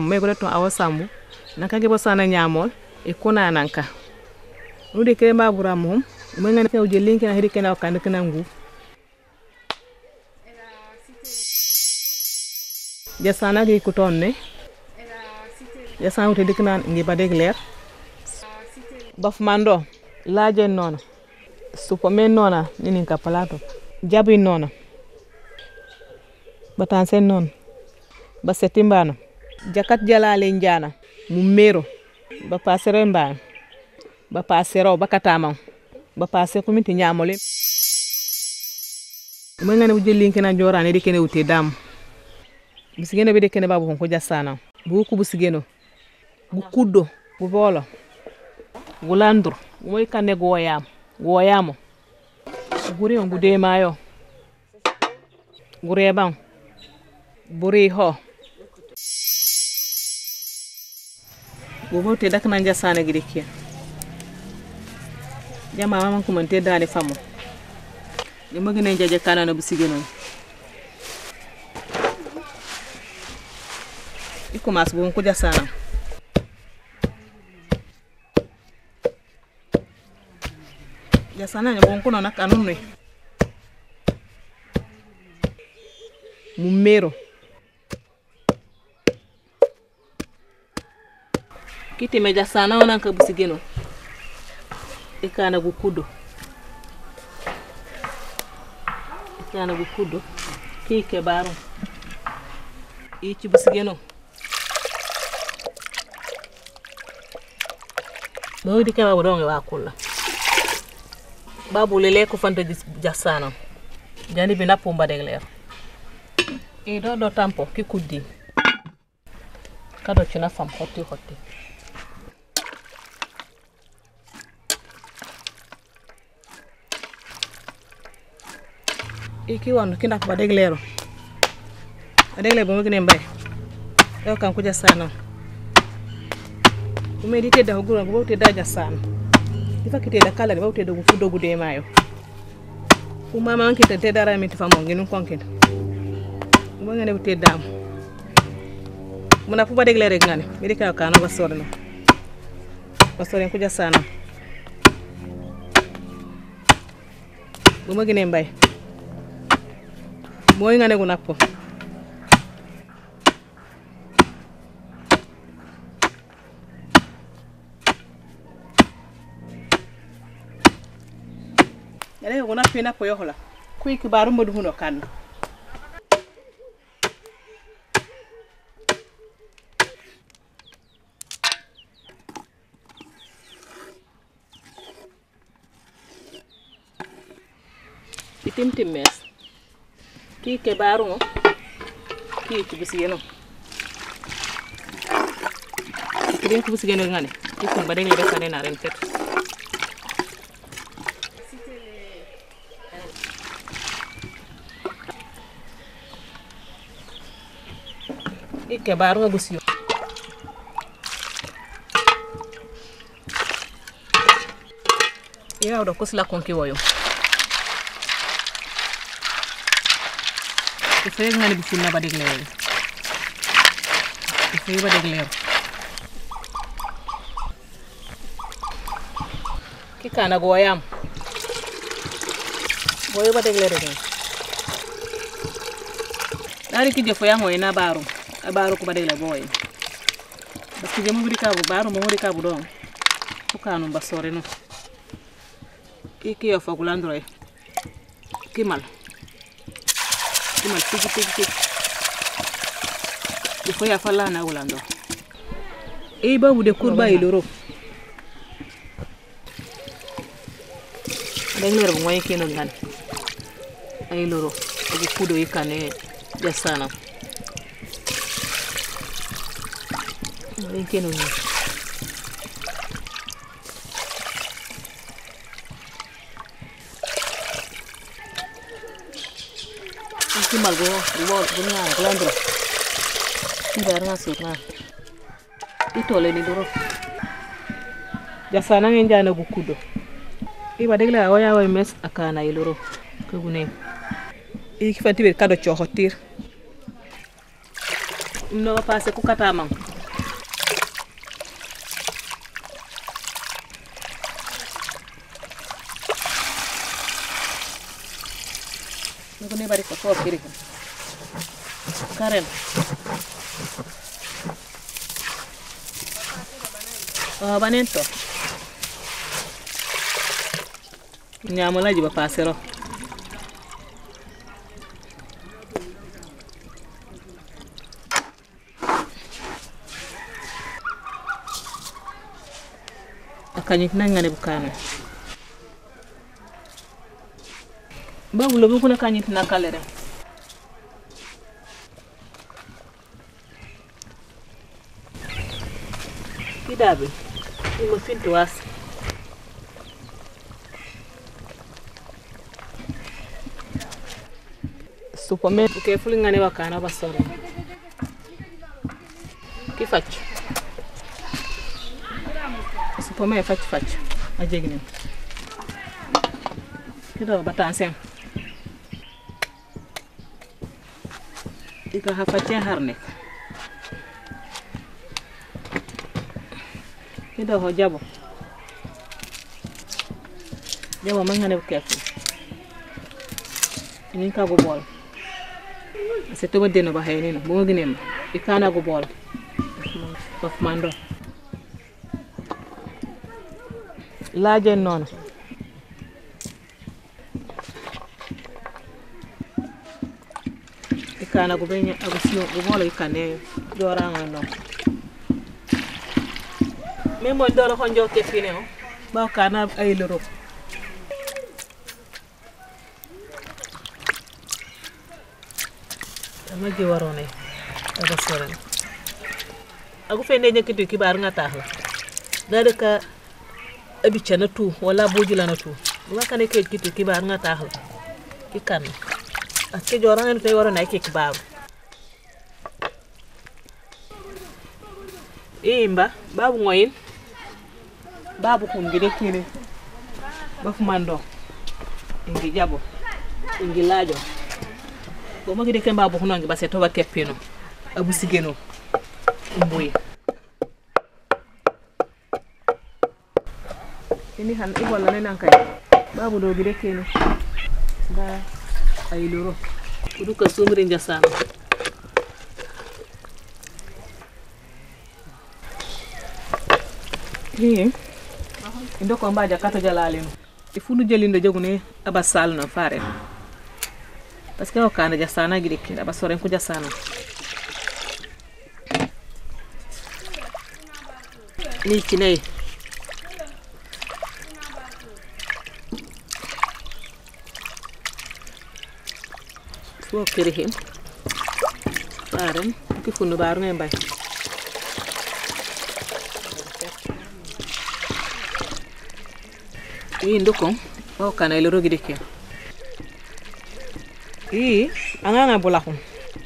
mai gure to awa sambu nanka ge bosana nyamol e kuna nanka udi ke ma bura mom mo ngane ko je linki na hedi kena kan kana ngu jasana ge ko tonne jasana uti dikna ngi badeg leer baf mando laaje nono supo men nona nini ka palato jabi nono batan sen non ba setimbano jakat jalale njana mu mero ba pasere mban ba pasero ba katama ba pase ko minti nyamole mo ngane bu jeli kena jorane de kene uti dam bisigene be de kene babu ko jassana bu ku bisigeno bu kuddo bu bolo gulandur moy kane goyamo guri on bude mayo gure bang buri ho bobote dakna jassana gidikia jama mama ko man te dani famo ni magene jaje kanana bu sigeno iko mas bu ko jassana jassana ne bon ko non ak anunne mumero kiti me jassana onan ka bu sigeno ikana gukudo kike baro ichi busigeno mo di ka wodonge wa kulla babu lele ko fanta jassana jani bi napo mbade leer e do tampo ki kuddi kado china fam hotti iki wonu kinda ko badeg leero bo ngene mbay do kan ko jassana ko me dite da gura bo te da jassana ifa kite da kala bo te do fudo gude mayo ko mama anki te dara mi te famo ngenu konken bo ngene bo te dam muna fu badeg leere ngane mi de ka kana ba sorno ko jassana bo ngene mbay moy ngane ko nappo ele ko nappi nappo yohla kuy kibaru modu huno kan itim mes ki ke baru ki ci bisigeno ki ko bisigeno ngane ki ko badeng le defane na ren tet ke baru nga gusio ya do ko sla konki woyo ifay ngani bisul na badeg leer ifay badeg leer ki kana goyam boy badeg leer de dari ki jefo ya moy na baro ko badeg la boy parce que jemu bi ka bu baro mo di ka bu don ko kanu basore no ki yo fagulandroy kimal tigi ifo ya falla na ulando e babu de kurba iloro dengler bu moy keno ngan ay loro ko kudo ikane jassana keno ni malgo ribol bunya glandro ndarna sirna itole ni doro jassana ngen jana gukudo iba degla waya way mes akana iloro ko gune iki fati be kado chohotir no passe ku katama ko ne bari ko to kiri karen banen to nyamala jiba pasero akanyik nangane bukana babu lo kuna kanyit nakalere kidabe imo finto was supome ke fulingane wakana basoro kifach supome fach ajegnen kido batansen ika hafache harne kido ho jabo mangane kefu ini ka go bol se to wadde no ba hayni no bo ginem ikana go bol of mando laaje non ikana go benya agusio go bol ikane doranga no memo ndoro ko njoke fine o ba kana ay loro ma ji warone aba soran agu fende nyakitu kibar nga taxla dade ka abicha na tu wala bojula na tu waka ne ke kitu kibar nga taxla ki kan ak ke joranga tay warona ke kibar imba babu ngoyin babu kum gide kine bafu mando ingi jabo ingi lajo bo magi de kemba bo hunangi basse to ba keppino abu sigeno mbuy ini han ibolla ne nan kay babu do gide kene ba ay loro kudu ka sumri njasana ni ndoko mbaja kato jalalino ifunu jelindo jogune abasal na fare parce que o kana jasana gidi ki abasoren ko jasana ni kinai fo kirihim faren ki funu baru ngembay ndoko o kana ile rogi deke anganga bolakun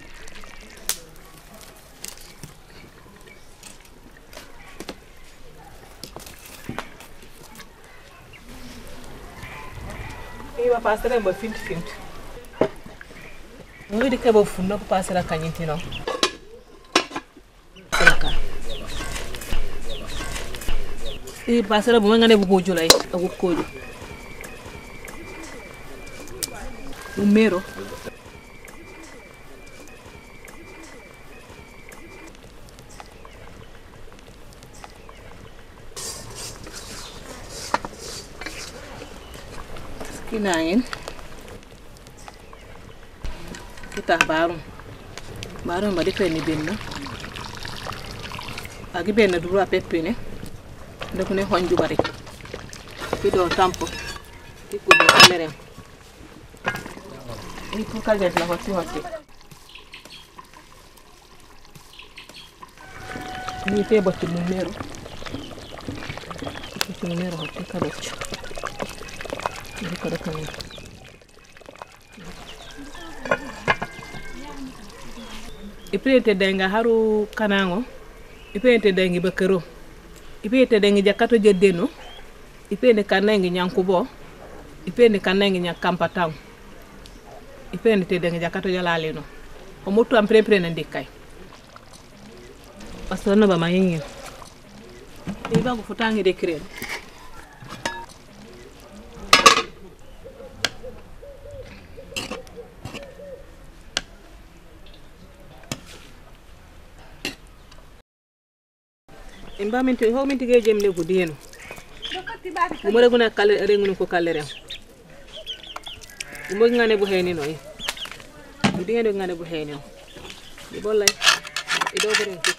wa pasere mbo fint ngodi ke bo funno ko pasera kanyintino pasera bu ngane bu bojulay ak koju umero kinain kita baru ba defeni benna agi benna duru apepene ndako ne honju bari fido tampo tiku de kamera ni ko kaje la hoti ni te botti numero hoti kadoccio ni ko da kamera ipete denga haru kanango ipete dengi bakero ipete dengi jakato jeddeno ipende kanengi nyankubo ipende kanengi nyakampatang ipende te dengi jakato jalaleno o motu am prepre na ndikay pasono ba mayingi iba go futangi de crème imba minti ho minti ge jemle gudino mo reguna kale rengunu ko kale rem mo ngane bu heni noy di ngane bu heni di bollay ido bere ko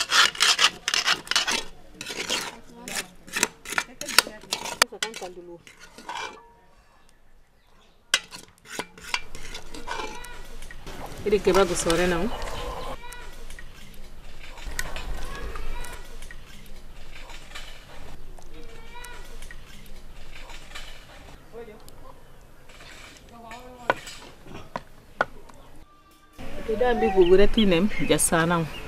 ko kan kandulu idi ke bagu sore na Ida bi gugure tinem jasana